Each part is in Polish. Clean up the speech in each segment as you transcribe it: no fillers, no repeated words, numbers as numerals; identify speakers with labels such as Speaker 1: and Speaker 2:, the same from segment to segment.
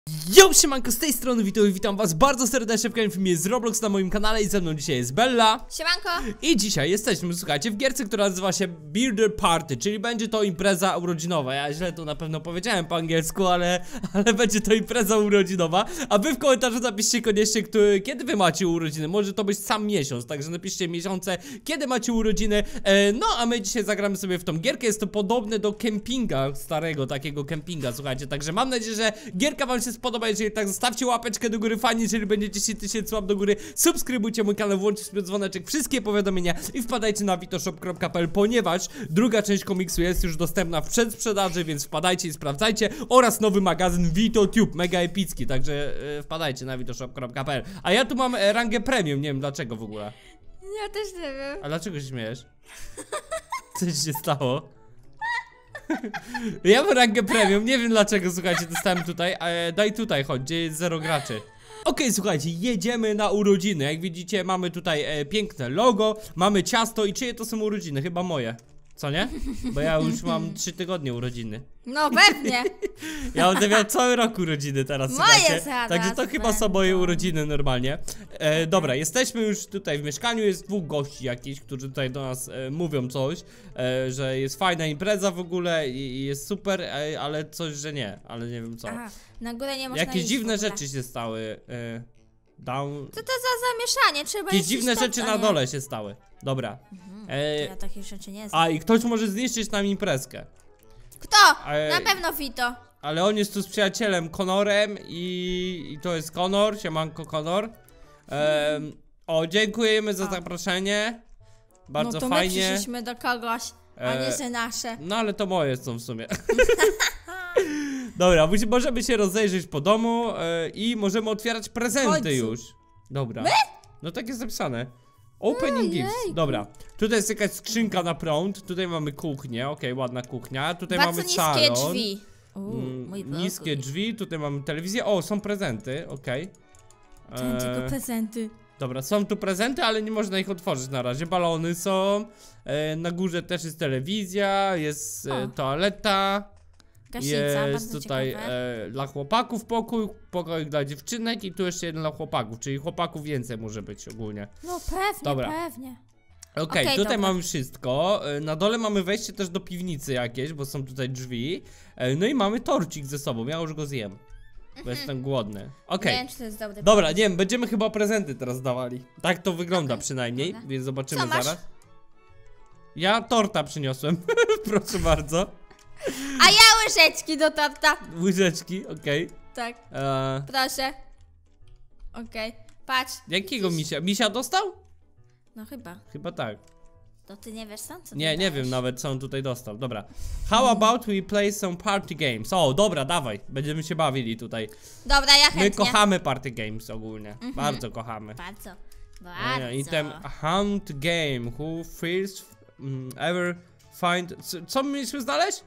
Speaker 1: Yo, siemanko, z tej strony witam was bardzo serdecznie w kolejnym filmie z Roblox na moim kanale i ze mną dzisiaj jest Bella.
Speaker 2: Siemanko.
Speaker 1: I dzisiaj jesteśmy, słuchajcie, w gierce, która nazywa się Birthday Party, czyli będzie to impreza urodzinowa. Ja źle to na pewno powiedziałem po angielsku, ale będzie to impreza urodzinowa. A wy w komentarzu napiszcie koniecznie, kiedy wy macie urodziny. Może to być sam miesiąc, także napiszcie miesiące, kiedy macie urodziny. No, a my dzisiaj zagramy sobie w tą gierkę. Jest to podobne do kempinga, starego takiego kempinga, słuchajcie. Także mam nadzieję, że gierka wam się spodoba. Jeżeli tak, zostawcie łapeczkę do góry, fani, jeżeli będzie 10 000 łap do góry, subskrybujcie mój kanał, włączcie sobie dzwoneczek, wszystkie powiadomienia i wpadajcie na vitoshop.pl, ponieważ druga część komiksu jest już dostępna w przedsprzedaży, więc wpadajcie i sprawdzajcie, oraz nowy magazyn VitoTube, mega epicki, także wpadajcie na vitoshop.pl. A ja tu mam rangę premium, nie wiem dlaczego w ogóle.
Speaker 2: Ja też nie wiem.
Speaker 1: A dlaczego się śmiejesz? Co ci się stało? Ja mam rangę premium, nie wiem dlaczego, słuchajcie, dostałem tutaj, daj tutaj, chodź, gdzie jest 0 graczy. Okej, słuchajcie, jedziemy na urodziny. Jak widzicie, mamy tutaj piękne logo, mamy ciasto i czyje to są urodziny? Chyba moje, co nie? Bo ja już mam 3 tygodnie urodziny.
Speaker 2: No pewnie.
Speaker 1: Ja będę miał cały rok urodziny teraz,
Speaker 2: Moje
Speaker 1: słuchajcie.
Speaker 2: zaraz
Speaker 1: Także to chyba są moje urodziny normalnie. Dobra, jesteśmy już tutaj w mieszkaniu, jest 2 gości jakichś, którzy tutaj do nas mówią coś, że jest fajna impreza w ogóle i jest super, ale coś, że nie, ale nie wiem co.
Speaker 2: Aha, na górę nie można
Speaker 1: Jakieś
Speaker 2: iść
Speaker 1: dziwne
Speaker 2: w ogóle.
Speaker 1: rzeczy się stały. Down.
Speaker 2: Co to za zamieszanie? Trzeba
Speaker 1: Jakieś
Speaker 2: iść
Speaker 1: dziwne
Speaker 2: stąd,
Speaker 1: rzeczy
Speaker 2: a
Speaker 1: na
Speaker 2: nie.
Speaker 1: dole się stały. Dobra.
Speaker 2: Ja takich rzeczy nie znam.
Speaker 1: A i ktoś może zniszczyć nam imprezkę.
Speaker 2: Kto?
Speaker 1: Ej.
Speaker 2: Na pewno Vito.
Speaker 1: Ale on jest tu z przyjacielem Conorem i to jest Conor, siemanko Conor. O, dziękujemy za zaproszenie. Bardzo
Speaker 2: no to
Speaker 1: fajnie.
Speaker 2: my przyszliśmy do kogoś, a nie że nasze.
Speaker 1: No ale to moje są w sumie. Dobra, możemy się rozejrzeć po domu i możemy otwierać prezenty już. Dobra. No tak jest zapisane. Opening gifts. Dobra. Tutaj jest jakaś skrzynka na prąd. Tutaj mamy kuchnię. Okej, ładna kuchnia. Tutaj
Speaker 2: Bardzo
Speaker 1: mamy
Speaker 2: niskie
Speaker 1: salon.
Speaker 2: drzwi. Mój
Speaker 1: Niskie drzwi. Tutaj mamy telewizję. O, są prezenty. Okej.
Speaker 2: Tylko prezenty.
Speaker 1: Dobra, są tu prezenty, ale nie można ich otworzyć na razie. Balony są. Na górze też jest telewizja. Jest toaleta.
Speaker 2: Gaśnica,
Speaker 1: Jest
Speaker 2: bardzo
Speaker 1: tutaj
Speaker 2: ciekawe.
Speaker 1: dla chłopaków pokój dla dziewczynek i tu jeszcze jeden dla chłopaków, czyli chłopaków więcej może być ogólnie.
Speaker 2: No pewnie,
Speaker 1: Dobra.
Speaker 2: pewnie.
Speaker 1: Okej, tutaj
Speaker 2: dobra.
Speaker 1: mamy wszystko. Na dole mamy wejście też do piwnicy jakieś, bo są tutaj drzwi. No i mamy torcik ze sobą, ja już go zjem, bo jestem głodny. Okej.
Speaker 2: Nie wiem, czy to jest dobry
Speaker 1: Dobra,
Speaker 2: pomysł.
Speaker 1: nie wiem, będziemy chyba prezenty teraz dawali. Tak to wygląda przynajmniej,
Speaker 2: dobra.
Speaker 1: więc zobaczymy
Speaker 2: Co masz?
Speaker 1: zaraz. Ja torta przyniosłem, proszę bardzo.
Speaker 2: A ja łyżeczki do torta.
Speaker 1: Łyżeczki, okej.
Speaker 2: Tak, proszę. Okej, patrz.
Speaker 1: Jakiego misia? Misia dostał?
Speaker 2: No chyba.
Speaker 1: Chyba tak.
Speaker 2: To ty nie wiesz sam, co
Speaker 1: Nie,
Speaker 2: ty
Speaker 1: nie
Speaker 2: dałeś.
Speaker 1: wiem nawet co on tutaj dostał. Dobra. How about we play some party games? O, dobra, dawaj. Będziemy się bawili tutaj.
Speaker 2: Dobra, ja chętnie.
Speaker 1: My kochamy party games ogólnie. Bardzo kochamy.
Speaker 2: Bardzo, bardzo.
Speaker 1: Item hunt game. Who first ever find... Co my mieliśmy znaleźć?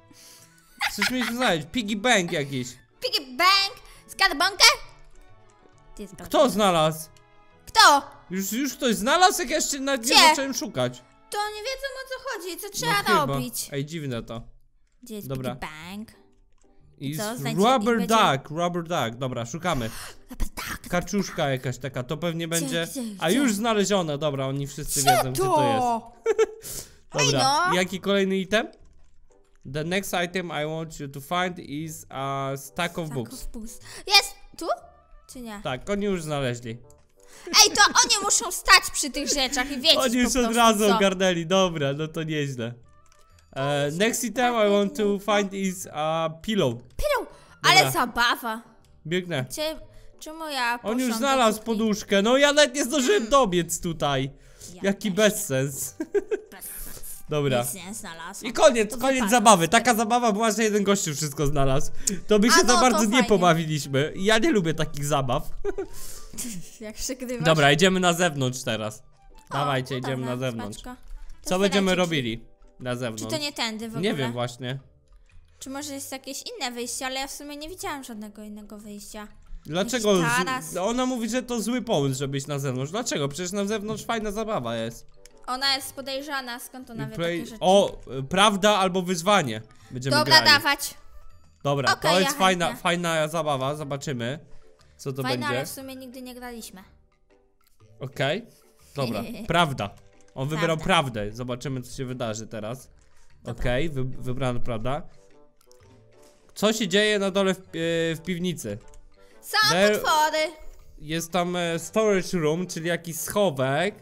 Speaker 1: Coś mieliśmy znaleźć. Piggy bank jakiś.
Speaker 2: Piggy bank! Skarbonkę? Ty jest
Speaker 1: Kto znalazł?
Speaker 2: Kto?
Speaker 1: Już ktoś znalazł? Jak ja jeszcze nawet nie
Speaker 2: Gdzie?
Speaker 1: zacząłem szukać.
Speaker 2: To nie wiedzą, o co chodzi, co
Speaker 1: No
Speaker 2: trzeba
Speaker 1: chyba.
Speaker 2: robić.
Speaker 1: Ej, dziwne to.
Speaker 2: Gdzie jest
Speaker 1: Dobra.
Speaker 2: Piggy bank?
Speaker 1: I
Speaker 2: co,
Speaker 1: z
Speaker 2: znajdzie-
Speaker 1: rubber
Speaker 2: i będzie-
Speaker 1: duck, rubber duck. Dobra, szukamy.
Speaker 2: Tak.
Speaker 1: Kaczuszka jakaś taka, to pewnie będzie.
Speaker 2: gdzie?
Speaker 1: A już znalezione, dobra, oni wszyscy wiedzą, gdzie to jest. Dobra,
Speaker 2: no.
Speaker 1: jaki kolejny item? The next item I want you to find is a stack of books.
Speaker 2: Jest! Tu? Czy nie?
Speaker 1: Tak, oni już znaleźli.
Speaker 2: Ej, to oni muszą stać przy tych rzeczach i wiedzieć
Speaker 1: Oni już
Speaker 2: po prostu,
Speaker 1: od razu
Speaker 2: co.
Speaker 1: ogarnęli, dobra, no to nieźle. Next item I want to find is a pillow.
Speaker 2: Pillow!
Speaker 1: Dobra.
Speaker 2: Ale zabawa.
Speaker 1: Biegnę.
Speaker 2: Czemu ja
Speaker 1: On już
Speaker 2: poszłam
Speaker 1: znalazł
Speaker 2: do kuchni?
Speaker 1: poduszkę, no ja nawet nie zdążyłem dobiec tutaj. Jaki bezsens.
Speaker 2: Bez sensu.
Speaker 1: Dobra.
Speaker 2: Nic nie znalazłam.
Speaker 1: I koniec,
Speaker 2: To
Speaker 1: koniec
Speaker 2: wypadek.
Speaker 1: zabawy. Taka zabawa była, że jeden gościu wszystko znalazł. To my się
Speaker 2: A no,
Speaker 1: za
Speaker 2: to
Speaker 1: bardzo nie
Speaker 2: fajnie.
Speaker 1: pobawiliśmy. Ja nie lubię takich zabaw.
Speaker 2: Jak przegrywasz.
Speaker 1: Dobra, idziemy na zewnątrz teraz.
Speaker 2: O,
Speaker 1: Dawajcie,
Speaker 2: cudowna
Speaker 1: idziemy na zewnątrz.
Speaker 2: spaczka. To
Speaker 1: Co będziemy
Speaker 2: otwierajcie
Speaker 1: robili na
Speaker 2: Czy
Speaker 1: zewnątrz?
Speaker 2: to nie tędy w ogóle?
Speaker 1: Nie wiem właśnie.
Speaker 2: Czy może jest jakieś inne wyjście, ale ja w sumie nie widziałam żadnego innego wyjścia.
Speaker 1: Dlaczego?
Speaker 2: Jakiś taras.
Speaker 1: Ona mówi, że to zły pomysł, żeby iść na zewnątrz. Dlaczego? Przecież na zewnątrz fajna zabawa jest.
Speaker 2: Ona jest podejrzana, skąd ona wie takie rzeczy?
Speaker 1: O, prawda albo wyzwanie. Będziemy
Speaker 2: Dobra,
Speaker 1: grali.
Speaker 2: dawać.
Speaker 1: Dobra,
Speaker 2: Okej,
Speaker 1: to jest
Speaker 2: ja chętnie.
Speaker 1: fajna zabawa, zobaczymy, co to
Speaker 2: Fajne, ale
Speaker 1: będzie.
Speaker 2: w sumie nigdy nie graliśmy.
Speaker 1: Okej, dobra, prawda. On wybrał
Speaker 2: Prawda.
Speaker 1: prawdę, zobaczymy, co się wydarzy teraz. Okej, wybrano prawda. Co się dzieje na dole w piwnicy?
Speaker 2: Są
Speaker 1: There-
Speaker 2: potwory.
Speaker 1: Jest tam storage room, czyli jakiś schowek.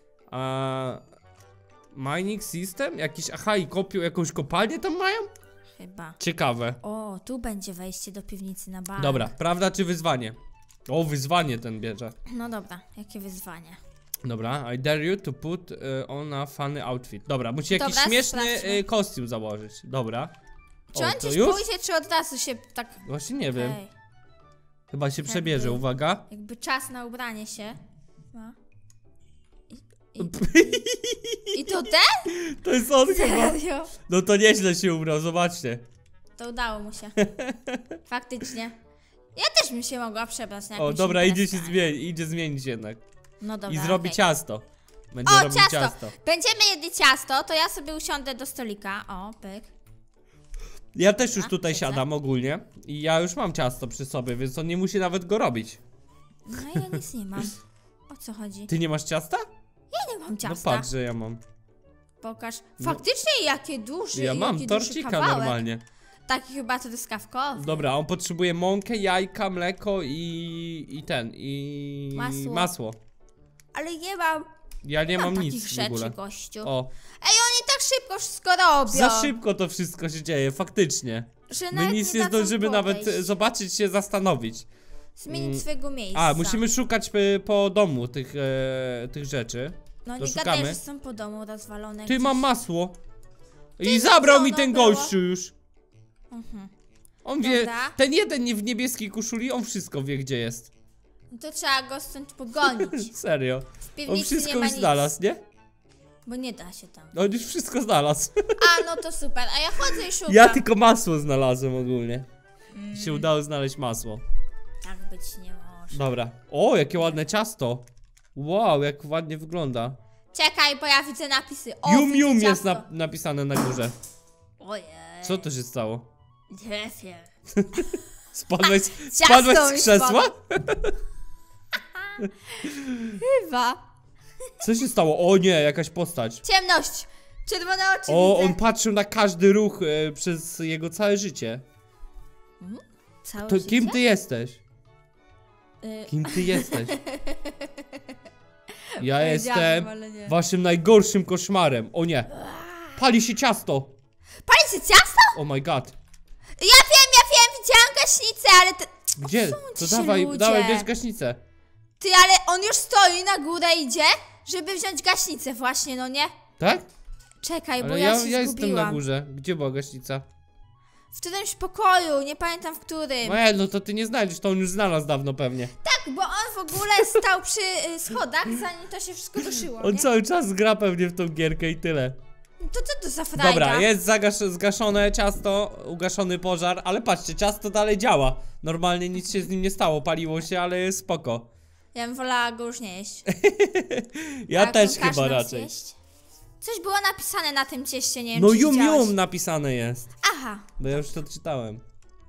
Speaker 1: Mining system? Jakiś, aha, i kopią jakąś kopalnię tam mają?
Speaker 2: Chyba.
Speaker 1: Ciekawe.
Speaker 2: O, tu będzie wejście do piwnicy na bar.
Speaker 1: Dobra, prawda czy wyzwanie? O, wyzwanie ten bierze.
Speaker 2: No dobra, jakie wyzwanie.
Speaker 1: Dobra, I dare you to put on a funny outfit. Dobra, musi jakiś
Speaker 2: Dobra,
Speaker 1: śmieszny
Speaker 2: sprawdźmy.
Speaker 1: kostium założyć. Dobra.
Speaker 2: Czy on
Speaker 1: to
Speaker 2: gdzieś
Speaker 1: już?
Speaker 2: pójdzie, czy od razu się tak...
Speaker 1: Właśnie nie wiem.
Speaker 2: Okej.
Speaker 1: Chyba się przebierze, uwaga.
Speaker 2: Jakby czas na ubranie się. No. I to ten?
Speaker 1: To jest on chyba.
Speaker 2: Serio?
Speaker 1: No to nieźle się ubrał, zobaczcie.
Speaker 2: To udało mu się. Faktycznie. Ja też bym się mogła przebrać na
Speaker 1: O,
Speaker 2: jakąś
Speaker 1: dobra,
Speaker 2: imprezkę.
Speaker 1: idzie zmienić jednak.
Speaker 2: No dobra,
Speaker 1: I zrobi
Speaker 2: okej.
Speaker 1: ciasto. Będzie
Speaker 2: O,
Speaker 1: robił ciasto.
Speaker 2: Będziemy jedli ciasto, to ja sobie usiądę do stolika. O, pyk.
Speaker 1: Ja też już tutaj
Speaker 2: siedzę.
Speaker 1: siadam ogólnie. I ja już mam ciasto przy sobie, więc on nie musi nawet go robić.
Speaker 2: No ja nic nie mam. O co chodzi?
Speaker 1: Ty nie masz ciasta?
Speaker 2: Ja nie mam
Speaker 1: No
Speaker 2: ciasta.
Speaker 1: patrz, że ja mam.
Speaker 2: Pokaż. Faktycznie jakie duże.
Speaker 1: Ja mam
Speaker 2: jaki duży
Speaker 1: torcika
Speaker 2: kawałek.
Speaker 1: normalnie.
Speaker 2: Taki chyba truskawkowy.
Speaker 1: Dobra, on potrzebuje mąkę, jajka, mleko i masło.
Speaker 2: Ale nie mam.
Speaker 1: Ja nie mam
Speaker 2: takich
Speaker 1: nic w
Speaker 2: rzeczy,
Speaker 1: ogóle.
Speaker 2: gościu.
Speaker 1: O,
Speaker 2: Ej, oni tak szybko wszystko robią.
Speaker 1: za szybko to wszystko się dzieje, faktycznie.
Speaker 2: Że
Speaker 1: My
Speaker 2: nawet
Speaker 1: nic nie
Speaker 2: dadzą
Speaker 1: zdążymy nawet
Speaker 2: podejść.
Speaker 1: zobaczyć, się zastanowić.
Speaker 2: Zmienić swojego miejsca.
Speaker 1: A, musimy szukać po domu tych rzeczy.
Speaker 2: No
Speaker 1: to
Speaker 2: nie
Speaker 1: szukamy.
Speaker 2: gadaj, że są po domu rozwalone.
Speaker 1: Ty,
Speaker 2: gdzieś.
Speaker 1: mam masło. I
Speaker 2: no
Speaker 1: zabrał
Speaker 2: co
Speaker 1: mi
Speaker 2: to
Speaker 1: ten
Speaker 2: było?
Speaker 1: gościu już.
Speaker 2: Mhm.
Speaker 1: On wie,
Speaker 2: Dobra.
Speaker 1: ten jeden nie w niebieskiej koszuli, on wszystko wie, gdzie jest.
Speaker 2: No to trzeba go stąd pogonić.
Speaker 1: Serio.
Speaker 2: W
Speaker 1: On
Speaker 2: piwnicy
Speaker 1: wszystko
Speaker 2: nie ma
Speaker 1: już
Speaker 2: nic.
Speaker 1: znalazł, nie?
Speaker 2: Bo nie da się tam.
Speaker 1: On już wszystko znalazł.
Speaker 2: A, no to super. A ja chodzę i szukam.
Speaker 1: Ja tylko masło znalazłem ogólnie. Się udało znaleźć masło.
Speaker 2: Tak być nie może.
Speaker 1: Dobra. O, jakie ładne ciasto. Wow, jak ładnie wygląda.
Speaker 2: Czekaj, bo ja widzę napisy. O,
Speaker 1: Yum
Speaker 2: widzę
Speaker 1: Yum jest
Speaker 2: ciasto.
Speaker 1: napisane na górze.
Speaker 2: Ojej.
Speaker 1: Co to się stało?
Speaker 2: Nie wiem.
Speaker 1: Spadłeś
Speaker 2: Ciasto
Speaker 1: z
Speaker 2: mi
Speaker 1: krzesła?
Speaker 2: Chyba.
Speaker 1: Co się stało? O nie, jakaś postać.
Speaker 2: Ciemność. Czerwone oczy
Speaker 1: O,
Speaker 2: widzę.
Speaker 1: on patrzył na każdy ruch przez jego całe życie.
Speaker 2: Całe
Speaker 1: To
Speaker 2: życie?
Speaker 1: kim ty jesteś?
Speaker 2: Y,
Speaker 1: Kim ty jesteś? Ja
Speaker 2: Powiedziałam,
Speaker 1: jestem
Speaker 2: ale nie.
Speaker 1: waszym najgorszym koszmarem. O nie. Pali się ciasto.
Speaker 2: Pali się ciasto?
Speaker 1: Oh my god.
Speaker 2: Ja wiem, widziałam gaśnicę, ale te...
Speaker 1: Gdzie?
Speaker 2: Odsuńcie
Speaker 1: To
Speaker 2: się,
Speaker 1: dawaj,
Speaker 2: ludzie.
Speaker 1: dawaj, bierz gaśnicę.
Speaker 2: Ty, ale on już stoi na górę idzie, żeby wziąć gaśnicę właśnie, no nie?
Speaker 1: Tak?
Speaker 2: Czekaj, bo
Speaker 1: Ale
Speaker 2: ja
Speaker 1: ja
Speaker 2: się
Speaker 1: jestem
Speaker 2: zgubiłam.
Speaker 1: na górze. Gdzie była gaśnica?
Speaker 2: W którymś pokoju, nie pamiętam w którym.
Speaker 1: No to ty nie znajdziesz, to on już znalazł dawno pewnie.
Speaker 2: Tak, bo on w ogóle stał przy schodach, zanim to się wszystko ruszyło,
Speaker 1: On
Speaker 2: nie?
Speaker 1: cały czas gra pewnie w tą gierkę i tyle.
Speaker 2: To co to za frajda?
Speaker 1: Dobra, jest zgaszone ciasto, ugaszony pożar, ale patrzcie, ciasto dalej działa. Normalnie nic się z nim nie stało, paliło się, ale jest spoko.
Speaker 2: Ja bym wolała go już nie jeść.
Speaker 1: Ja
Speaker 2: Tak,
Speaker 1: też
Speaker 2: on każe
Speaker 1: chyba
Speaker 2: nam
Speaker 1: raczej.
Speaker 2: zjeść. Coś było napisane na tym cieście, nie wiem
Speaker 1: No
Speaker 2: czy
Speaker 1: Yum
Speaker 2: widziałeś.
Speaker 1: Yum napisane jest,
Speaker 2: Aha,
Speaker 1: bo ja już to czytałem.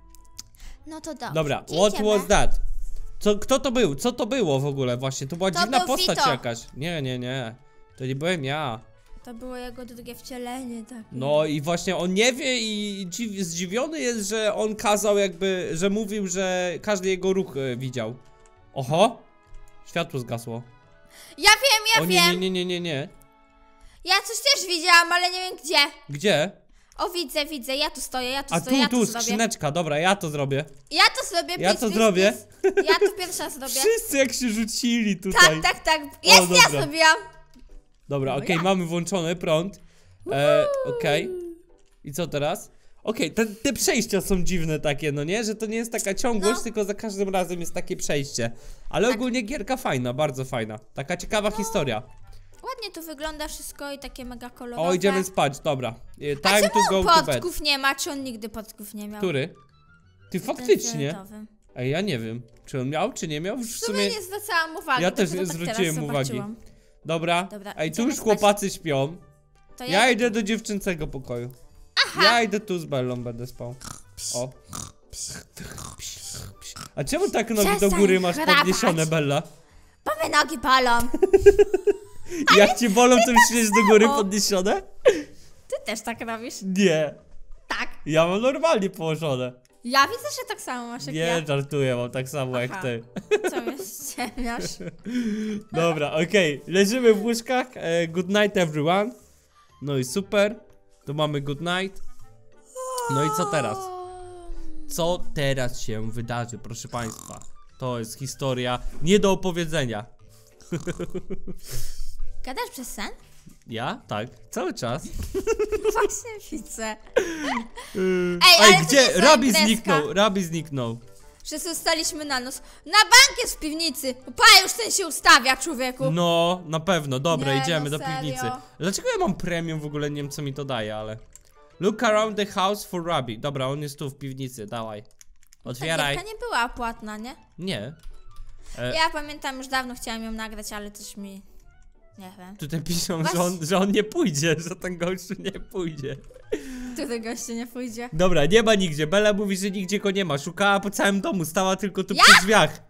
Speaker 2: no to dobrze.
Speaker 1: Dobra,
Speaker 2: Gdzie
Speaker 1: what
Speaker 2: idziemy?
Speaker 1: was that? Kto to był? Co to było w ogóle właśnie? To była
Speaker 2: To
Speaker 1: dziwna
Speaker 2: był
Speaker 1: postać
Speaker 2: Vito.
Speaker 1: jakaś. Nie. To nie byłem ja.
Speaker 2: To było jego drugie wcielenie, tak.
Speaker 1: No i właśnie on nie wie i zdziwiony jest, że on kazał jakby, że mówił, że każdy jego ruch widział. Oho! Światło zgasło.
Speaker 2: Ja wiem,
Speaker 1: O
Speaker 2: wiem.
Speaker 1: nie.
Speaker 2: Ja coś też widziałam, ale nie wiem gdzie.
Speaker 1: Gdzie?
Speaker 2: O, widzę, ja tu stoję, ja tu
Speaker 1: A
Speaker 2: stoję, ja
Speaker 1: tu,
Speaker 2: to zrobię.
Speaker 1: skrzyneczka, dobra, ja to zrobię.
Speaker 2: Ja to zrobię,
Speaker 1: Ja
Speaker 2: please,
Speaker 1: to
Speaker 2: please,
Speaker 1: zrobię.
Speaker 2: please. Ja to pierwsza zrobię.
Speaker 1: Wszyscy jak się rzucili tutaj.
Speaker 2: Tak. Jest, ja
Speaker 1: dobra.
Speaker 2: zrobiłam.
Speaker 1: Dobra,
Speaker 2: No
Speaker 1: okej,
Speaker 2: ja.
Speaker 1: mamy włączony prąd. Okej. I co teraz? Okej, te przejścia są dziwne takie, no nie? Że to nie jest taka ciągłość,
Speaker 2: No.
Speaker 1: tylko za każdym razem jest takie przejście. Ale
Speaker 2: Tak.
Speaker 1: ogólnie gierka fajna, bardzo fajna. Taka ciekawa historia.
Speaker 2: Ładnie tu wygląda wszystko i takie mega kolorowe.
Speaker 1: O, idziemy spać, dobra.
Speaker 2: A
Speaker 1: Time to
Speaker 2: czemu
Speaker 1: go to bed.
Speaker 2: podków nie ma? Czy on nigdy podków nie miał?
Speaker 1: Który? Ty
Speaker 2: Ten
Speaker 1: faktycznie.
Speaker 2: fioletowy.
Speaker 1: Ej, ja nie wiem, czy on miał, czy nie miał.
Speaker 2: W sumie nie zwracałam uwagi.
Speaker 1: Ja też
Speaker 2: dopiero tak
Speaker 1: zwróciłem
Speaker 2: teraz
Speaker 1: uwagi.
Speaker 2: zobaczyłam.
Speaker 1: Dobra.
Speaker 2: Dobra,
Speaker 1: Ej, tu
Speaker 2: idziemy
Speaker 1: już
Speaker 2: spać.
Speaker 1: chłopacy śpią.
Speaker 2: To
Speaker 1: Ja idę do dziewczęcego pokoju.
Speaker 2: Aha.
Speaker 1: Ja idę tu z Bellą, będę spał. O. A czemu tak nogi do
Speaker 2: Przestań
Speaker 1: góry masz
Speaker 2: chrapać.
Speaker 1: podniesione, Bella?
Speaker 2: Bo mnie nogi bolą.
Speaker 1: Jak ci bolą, to myślisz do góry podniesione?
Speaker 2: Ty też tak robisz?
Speaker 1: Nie.
Speaker 2: Tak.
Speaker 1: Ja mam normalnie położone.
Speaker 2: Ja widzę, że tak samo masz jak
Speaker 1: Nie,
Speaker 2: ja.
Speaker 1: żartuję, mam tak samo jak
Speaker 2: Aha.
Speaker 1: ty.
Speaker 2: Co mnie ściemniasz?
Speaker 1: Dobra, okej, leżymy w łóżkach. Good night everyone. No i super. To mamy good night. No i co teraz? Co teraz się wydarzy, proszę państwa? To jest historia nie do opowiedzenia.
Speaker 2: Gadasz przez sen?
Speaker 1: Ja? Tak, cały czas.
Speaker 2: Właśnie widzę.
Speaker 1: Ej,
Speaker 2: ale to nie
Speaker 1: gdzie?
Speaker 2: jest
Speaker 1: Rabi zniknął.
Speaker 2: Że zostaliśmy na noc. Na bank jest w piwnicy. Pa, już ten się ustawia, człowieku.
Speaker 1: No, na pewno, dobra,
Speaker 2: Nie,
Speaker 1: idziemy
Speaker 2: no
Speaker 1: do
Speaker 2: serio.
Speaker 1: piwnicy. Dlaczego ja mam premium w ogóle, nie wiem co mi to daje, ale... Look around the house for Rabi. Dobra, on jest tu w piwnicy, dawaj.
Speaker 2: Ta
Speaker 1: Otwieraj.
Speaker 2: gierka nie była płatna, nie?
Speaker 1: Nie.
Speaker 2: Ja pamiętam, już dawno chciałam ją nagrać, ale coś mi... Nie wiem.
Speaker 1: Tutaj piszą,
Speaker 2: Właśnie.
Speaker 1: że on nie pójdzie, że ten gościu nie pójdzie.
Speaker 2: Tutaj gościu nie pójdzie.
Speaker 1: Dobra, nie ma nigdzie. Bella mówi, że nigdzie go nie ma. Szukała po całym domu, stała tylko tu przy drzwiach.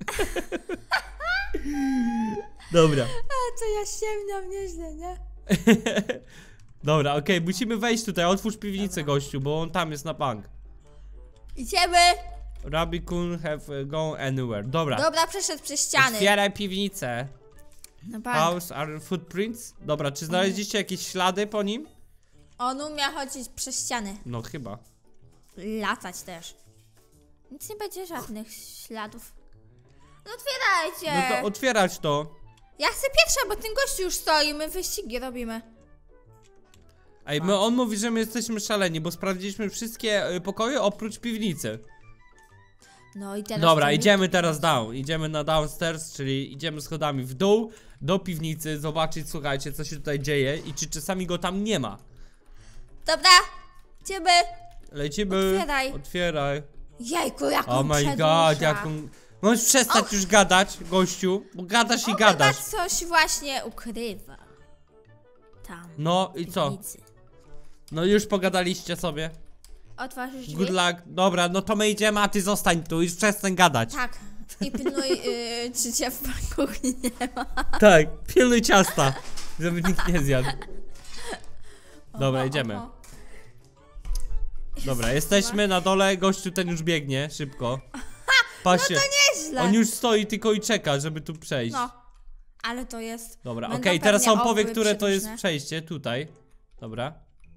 Speaker 1: Dobra.
Speaker 2: A co ja ściemniam nieźle, nie?
Speaker 1: Dobra, okej, musimy wejść tutaj. Otwórz piwnicę, gościu, bo on tam jest na bank.
Speaker 2: Idziemy!
Speaker 1: Rabbi couldn't have gone anywhere. Dobra.
Speaker 2: Dobra, przeszedł przez ściany.
Speaker 1: Otwieraj piwnicę.
Speaker 2: Na bank.
Speaker 1: House are footprints. Dobra, czy znaleźliście jakieś ślady po nim?
Speaker 2: On umie chodzić przez ściany.
Speaker 1: No chyba.
Speaker 2: Latać też. Nic nie będzie żadnych śladów. No otwierajcie!
Speaker 1: No to otwierać to.
Speaker 2: Ja chcę pierwsza, bo ten gościu już stoi, my wyścigi robimy.
Speaker 1: Ej, on mówi, że my jesteśmy szaleni, bo sprawdziliśmy wszystkie pokoje oprócz piwnicy.
Speaker 2: No i teraz...
Speaker 1: Dobra,
Speaker 2: to mi-
Speaker 1: idziemy teraz down. Idziemy na downstairs, czyli idziemy schodami w dół do piwnicy, zobaczyć, słuchajcie, co się tutaj dzieje i czy czasami go tam nie ma.
Speaker 2: Dobra, idziemy.
Speaker 1: Lecimy.
Speaker 2: Otwieraj.
Speaker 1: Otwieraj.
Speaker 2: Jejku, jak
Speaker 1: Oh
Speaker 2: on
Speaker 1: my
Speaker 2: przedłuża.
Speaker 1: god, jak on... Możesz przestać już gadać, gościu, bo gadasz i
Speaker 2: On
Speaker 1: gadasz.
Speaker 2: chyba coś właśnie ukrywa. Tam.
Speaker 1: No i
Speaker 2: w
Speaker 1: co?
Speaker 2: piwnicy.
Speaker 1: No już pogadaliście sobie.
Speaker 2: Otworzysz drzwi?
Speaker 1: Good luck. Dobra, no to my idziemy, a ty zostań tu i przestań gadać.
Speaker 2: Tak. I pilnuj, czy cię w kuchni nie ma.
Speaker 1: Tak, pilnuj ciasta, żeby nikt nie zjadł. Dobra, idziemy.
Speaker 2: Oho.
Speaker 1: Dobra, jesteśmy na dole, gościu ten już biegnie, szybko. Patrzcie,
Speaker 2: Nieźle.
Speaker 1: on już stoi tylko i czeka, żeby tu przejść.
Speaker 2: No. Ale to jest...
Speaker 1: Dobra,
Speaker 2: Będą
Speaker 1: okej, teraz
Speaker 2: pewnie
Speaker 1: on powie,
Speaker 2: obły
Speaker 1: które to jest
Speaker 2: przeróżne.
Speaker 1: przejście, tutaj. Dobra.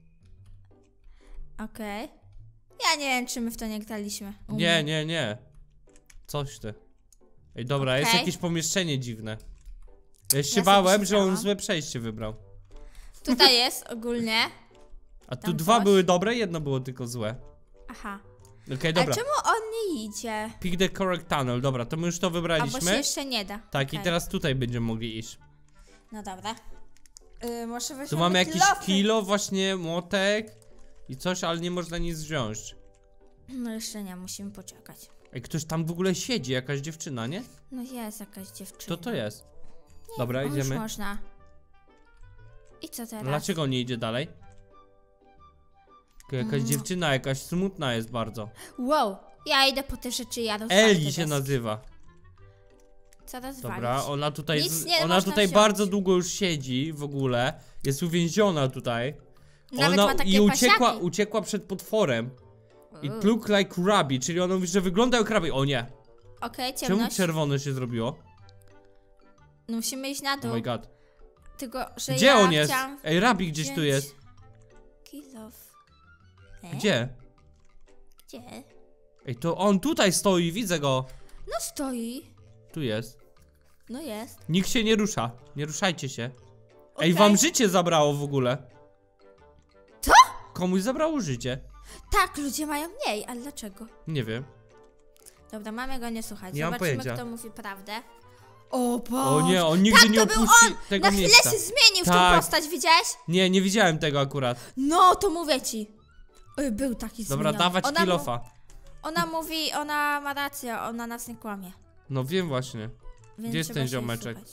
Speaker 2: Okej. Ja nie wiem, czy my w to nie graliśmy.
Speaker 1: Nie. Coś ty. Ej, dobra, jest
Speaker 2: Okej.
Speaker 1: jakieś pomieszczenie dziwne. Ja się
Speaker 2: sobie
Speaker 1: bałem, że on
Speaker 2: przeczytałam.
Speaker 1: złe przejście wybrał.
Speaker 2: Tutaj jest ogólnie.
Speaker 1: A tu
Speaker 2: Tam
Speaker 1: dwa
Speaker 2: coś?
Speaker 1: były dobre, jedno było tylko złe.
Speaker 2: Aha.
Speaker 1: Okej,
Speaker 2: A
Speaker 1: dobra.
Speaker 2: czemu on nie idzie?
Speaker 1: Pick the correct tunnel, dobra, to my już to
Speaker 2: Albo się
Speaker 1: wybraliśmy.
Speaker 2: jeszcze nie da.
Speaker 1: Tak, i
Speaker 2: Okej.
Speaker 1: teraz tutaj będziemy mogli iść.
Speaker 2: No dobra. Może weźmiemy
Speaker 1: Tu mamy jakiś
Speaker 2: kilofy.
Speaker 1: kilo, właśnie młotek i coś, ale nie można nic wziąć.
Speaker 2: No jeszcze nie, musimy poczekać.
Speaker 1: Ej, ktoś tam w ogóle siedzi, jakaś dziewczyna, nie?
Speaker 2: No jest jakaś dziewczyna.
Speaker 1: Kto to jest? Dobra,
Speaker 2: O, już
Speaker 1: idziemy.
Speaker 2: można. I co teraz?
Speaker 1: Dlaczego nie idzie dalej? Tylko jakaś dziewczyna, jakaś smutna jest bardzo.
Speaker 2: Wow, ja idę po te rzeczy, ja rozwalę
Speaker 1: Eli
Speaker 2: te
Speaker 1: się
Speaker 2: deski.
Speaker 1: nazywa.
Speaker 2: Co rozwalić?
Speaker 1: Dobra, ona tutaj,
Speaker 2: Nic nie
Speaker 1: ona
Speaker 2: można
Speaker 1: tutaj
Speaker 2: wziąć.
Speaker 1: bardzo długo już siedzi w ogóle. Jest uwięziona tutaj.
Speaker 2: Nawet
Speaker 1: Ona
Speaker 2: ma takie
Speaker 1: i
Speaker 2: pasiaki.
Speaker 1: uciekła przed potworem. It
Speaker 2: Uuu.
Speaker 1: look like Rabbi, czyli ona mówi, że wygląda jak Rabbi. O nie.
Speaker 2: Okej,
Speaker 1: Czemu
Speaker 2: ciemność.
Speaker 1: czerwone się zrobiło?
Speaker 2: No musimy iść na
Speaker 1: Oh
Speaker 2: dół.
Speaker 1: my god.
Speaker 2: Tylko, że
Speaker 1: Gdzie
Speaker 2: ja
Speaker 1: on jest?
Speaker 2: chciałam
Speaker 1: Ej, Rabbi gdzieś tu
Speaker 2: wziąć
Speaker 1: jest.
Speaker 2: kilof.
Speaker 1: Gdzie?
Speaker 2: Gdzie?
Speaker 1: Ej, to on tutaj stoi, widzę go.
Speaker 2: No stoi.
Speaker 1: Tu jest.
Speaker 2: No jest.
Speaker 1: Nikt się nie rusza. Nie ruszajcie się. Ej,
Speaker 2: Okej.
Speaker 1: wam życie zabrało w ogóle.
Speaker 2: Co?
Speaker 1: Komuś zabrało życie.
Speaker 2: Tak, ludzie mają mniej, ale dlaczego?
Speaker 1: Nie wiem.
Speaker 2: Dobra, mamy go nie słuchać.
Speaker 1: Nie mam
Speaker 2: Zobaczymy,
Speaker 1: pojęcia.
Speaker 2: kto mówi prawdę. O Boże.
Speaker 1: O nie, on nigdy
Speaker 2: tak,
Speaker 1: nie
Speaker 2: to był
Speaker 1: opuści
Speaker 2: on!
Speaker 1: tego
Speaker 2: Na chwilę
Speaker 1: miejsca.
Speaker 2: się zmienił w
Speaker 1: Tak.
Speaker 2: tą postać, widziałeś?
Speaker 1: Nie widziałem tego akurat.
Speaker 2: No, to mówię ci. Oj, był taki
Speaker 1: Dobra,
Speaker 2: zmieniony.
Speaker 1: dawać
Speaker 2: Ona
Speaker 1: kilofa.
Speaker 2: Ona mówi, ona ma rację, ona nas nie kłamie.
Speaker 1: No wiem właśnie.
Speaker 2: Więc
Speaker 1: Gdzie jest
Speaker 2: trzeba
Speaker 1: ten
Speaker 2: się
Speaker 1: ziomeczek?
Speaker 2: słuchać.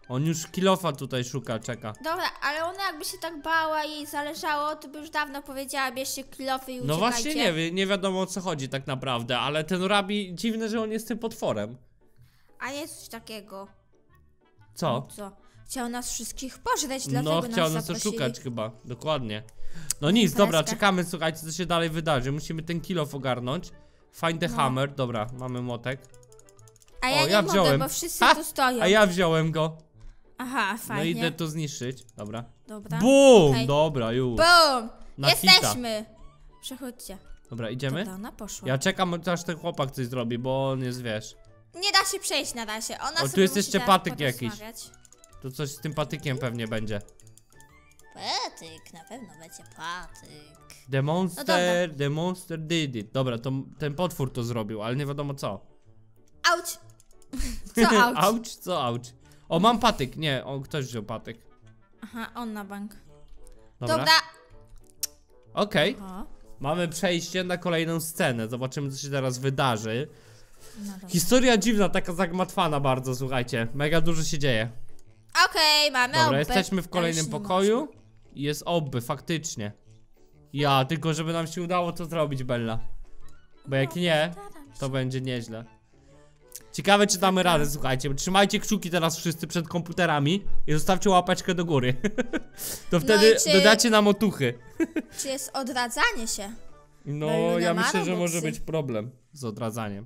Speaker 1: On już kilofa tutaj szuka, czeka.
Speaker 2: Dobra, ale ona jakby się tak bała i jej zależało, to by już dawno powiedziała, bierzcie kilofy i uciekajcie.
Speaker 1: No właśnie nie wiadomo o co chodzi tak naprawdę, ale ten Rabi, dziwne, że on jest tym potworem.
Speaker 2: A nie coś takiego.
Speaker 1: Co?
Speaker 2: Co? Chciał nas wszystkich pożreć, dlatego
Speaker 1: No
Speaker 2: nas
Speaker 1: chciał nas
Speaker 2: zaprosili.
Speaker 1: oszukać chyba, dokładnie. No nic, dobra,
Speaker 2: Freskę.
Speaker 1: czekamy, słuchajcie, co się dalej wydarzy. Musimy ten kilof ogarnąć. Find the hammer, dobra, mamy młotek.
Speaker 2: A ja
Speaker 1: O,
Speaker 2: nie
Speaker 1: ja
Speaker 2: mogę,
Speaker 1: wziąłem.
Speaker 2: bo wszyscy
Speaker 1: Ha!
Speaker 2: tu stoją.
Speaker 1: A ja wziąłem go.
Speaker 2: Aha,
Speaker 1: No
Speaker 2: fajnie.
Speaker 1: idę to zniszczyć, dobra.
Speaker 2: Dobra.
Speaker 1: BUM!
Speaker 2: Okej.
Speaker 1: Dobra, już.
Speaker 2: Bum!
Speaker 1: Na
Speaker 2: Jesteśmy! Przechodźcie.
Speaker 1: Dobra, idziemy?
Speaker 2: Dobra, ona poszła.
Speaker 1: Ja czekam, aż ten chłopak coś zrobi, bo on jest, wiesz.
Speaker 2: Nie da się przejść na razie. Ona
Speaker 1: O, tu
Speaker 2: sobie
Speaker 1: jest
Speaker 2: musi
Speaker 1: jeszcze
Speaker 2: teraz
Speaker 1: patyk jakiś.
Speaker 2: porozmawiać.
Speaker 1: To coś z tym patykiem pewnie będzie.
Speaker 2: Patyk, na pewno będzie patyk.
Speaker 1: The monster did it. Dobra, to ten potwór to zrobił, ale nie wiadomo co.
Speaker 2: Auć! Co auć?
Speaker 1: Auć? Co auć? O, mam patyk. Nie, ktoś wziął patyk.
Speaker 2: Aha, on na bank.
Speaker 1: Dobra.
Speaker 2: Dobra.
Speaker 1: Okej.
Speaker 2: Aha.
Speaker 1: Mamy przejście na kolejną scenę. Zobaczymy, co się teraz wydarzy.
Speaker 2: No dobra.
Speaker 1: Historia dziwna, taka zagmatwana bardzo, słuchajcie. Mega dużo się dzieje.
Speaker 2: Okej, mamy
Speaker 1: Dobra,
Speaker 2: obby.
Speaker 1: jesteśmy w
Speaker 2: To
Speaker 1: kolejnym
Speaker 2: już nie
Speaker 1: pokoju. I jest obby, faktycznie. Ja, tylko żeby nam się udało to zrobić, Bella. Bo jak nie,
Speaker 2: Staram się.
Speaker 1: to będzie nieźle. Ciekawe, czy damy radę, słuchajcie. Trzymajcie kciuki teraz wszyscy przed komputerami i zostawcie łapeczkę do góry. To wtedy
Speaker 2: i czy-
Speaker 1: dodacie nam otuchy.
Speaker 2: Czy jest odradzanie się?
Speaker 1: No,
Speaker 2: Belluna
Speaker 1: ja
Speaker 2: ma
Speaker 1: myślę, że może
Speaker 2: Robuxy.
Speaker 1: być problem z odradzaniem.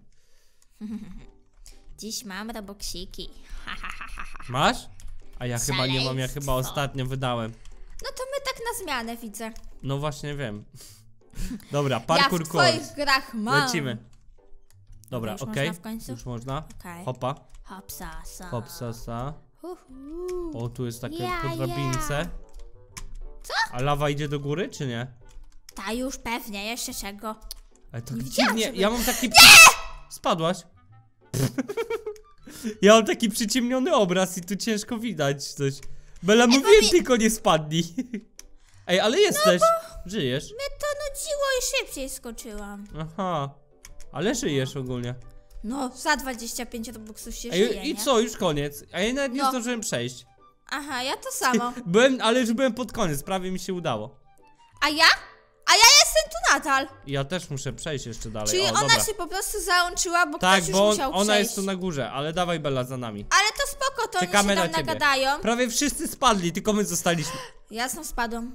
Speaker 2: Dziś mam roboksiki.
Speaker 1: Masz? A ja chyba nie mam, ja
Speaker 2: Szaleństwo.
Speaker 1: chyba ostatnio wydałem.
Speaker 2: No to my tak na zmianę widzę.
Speaker 1: No właśnie wiem. Dobra,
Speaker 2: Ja
Speaker 1: parkour
Speaker 2: w twoich
Speaker 1: course.
Speaker 2: grach mam.
Speaker 1: Lecimy. Dobra,
Speaker 2: Już
Speaker 1: okej.
Speaker 2: można w końcu?
Speaker 1: Już można.
Speaker 2: Okej.
Speaker 1: Hopa,
Speaker 2: Hopsasa.
Speaker 1: hopsasa.
Speaker 2: Uhu.
Speaker 1: O, tu jest takie
Speaker 2: Ja,
Speaker 1: po drabince.
Speaker 2: Co?
Speaker 1: A lawa idzie do góry, czy nie?
Speaker 2: Ta już pewnie, jeszcze czego.
Speaker 1: Ale tak
Speaker 2: widziałam,
Speaker 1: dziwnie,
Speaker 2: żeby-
Speaker 1: ja mam taki... Spadłaś. Ja mam taki przyciemniony obraz i tu ciężko widać coś. Bela, mówiłem, tylko nie spadnij. Ej, ale jesteś. Żyjesz.
Speaker 2: Mnie to nudziło i szybciej skoczyłam.
Speaker 1: Aha. Ale żyjesz ogólnie.
Speaker 2: No, za 25 robuxów się
Speaker 1: Ej,
Speaker 2: żyje,
Speaker 1: i
Speaker 2: nie?
Speaker 1: co, już koniec. A ja nawet nie
Speaker 2: No.
Speaker 1: zdążyłem przejść.
Speaker 2: Aha, ja to samo.
Speaker 1: Ale już byłem pod koniec, prawie mi się udało.
Speaker 2: A ja? A ja jestem tu nadal.
Speaker 1: I ja też muszę przejść jeszcze dalej.
Speaker 2: Czyli
Speaker 1: o,
Speaker 2: ona
Speaker 1: dobra.
Speaker 2: się po prostu załączyła, bo
Speaker 1: Tak,
Speaker 2: ktoś już
Speaker 1: bo
Speaker 2: musiał
Speaker 1: ona
Speaker 2: przejść.
Speaker 1: jest tu na górze, ale dawaj Bella za nami.
Speaker 2: Ale to spoko, to
Speaker 1: Czekamy
Speaker 2: oni się
Speaker 1: na
Speaker 2: tam
Speaker 1: ciebie.
Speaker 2: nagadają.
Speaker 1: Prawie wszyscy spadli, tylko my zostaliśmy.
Speaker 2: Ja znów spadłam.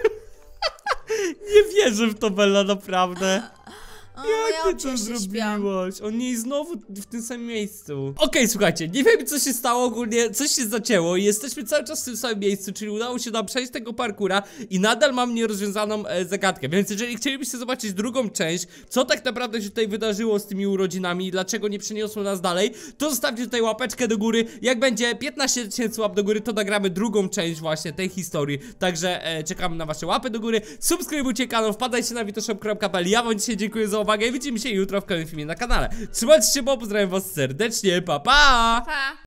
Speaker 1: Nie wierzę w to, Bella, naprawdę.
Speaker 2: O,
Speaker 1: Jak
Speaker 2: moje
Speaker 1: ty
Speaker 2: oczy
Speaker 1: to
Speaker 2: jeszcze śpią.
Speaker 1: zrobiłaś? On nie jest znowu w tym samym miejscu. Okej, słuchajcie, nie wiem co się stało ogólnie, coś się zacięło i jesteśmy cały czas w tym samym miejscu, czyli udało się nam przejść tego parkura i nadal mam nierozwiązaną zagadkę, więc jeżeli chcielibyście zobaczyć drugą część, co tak naprawdę się tutaj wydarzyło z tymi urodzinami i dlaczego nie przeniosło nas dalej, to zostawcie tutaj łapeczkę do góry. Jak będzie 15 000 łap do góry, to nagramy drugą część właśnie tej historii, także czekamy na wasze łapy do góry, subskrybujcie kanał, wpadajcie na witoshop.pl. Ja wam dzisiaj dziękuję za uwagę i widzimy się jutro w kolejnym filmie na kanale. Trzymajcie się, bo pozdrawiam was serdecznie, pa pa!
Speaker 2: Pa!